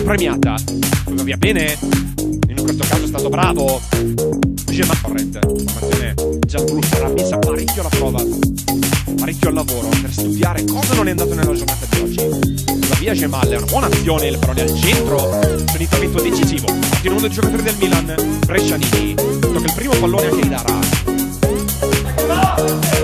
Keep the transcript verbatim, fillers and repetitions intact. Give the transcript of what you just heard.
premiata. Via bene, in questo caso è stato bravo Jemal. Corrente, formazione giallo-blu sarà messa parecchio alla prova, parecchio al lavoro per studiare cosa non è andato nella giornata di oggi. La via Jemal è una buona azione, il pallone al centro, finitamente decisivo. Continuando il giocatore del Milan, Brescianini, tocca il primo pallone anche di Dara.